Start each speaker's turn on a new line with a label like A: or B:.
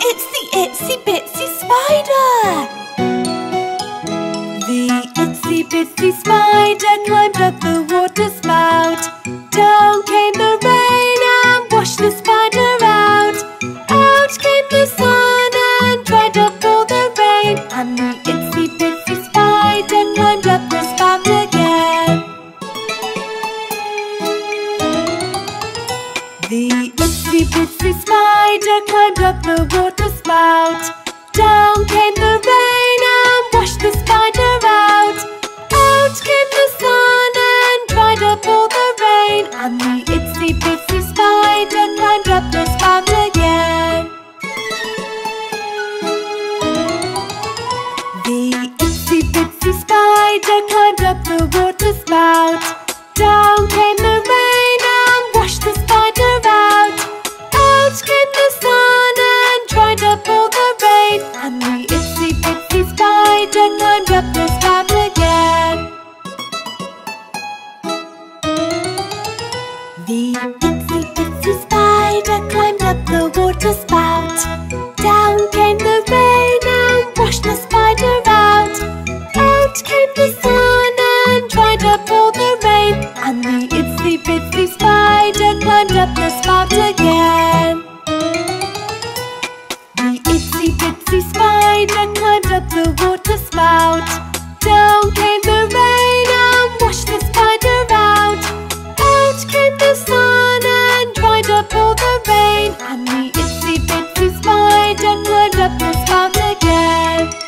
A: It's the Itsy Bitsy spider! The Itsy Bitsy spider climbed up the water spout. Down came the rain and washed the spider out. Out came the sun and dried up all the rain. And the Itsy Bitsy spider climbed up the spout again. The Itsy Bitsy spider climbed up the water spout. Down came the rain and washed the spider out. Out came the sun and dried up all the rain. And the Itsy Bitsy spider climbed up the spout again. The Itsy Bitsy spider climbed up the water spout. Down came the rain and washed the spider out. Out came the sun and dried up all the rain. And the Itsy Bitsy spider climbed up the spout again. The Itsy Bitsy spider climbed up the water spout. Down came the rain and washed the spider out. Out came the sun and dried up all the rain. And the Itsy Bitsy spider climbed up the spout again. The Itsy Bitsy spider climbed up the water spout. Down came the rain and washed the spider out. Out came the sun and dried up all the rain. And the Itsy Bitsy spider climbed up the spout again.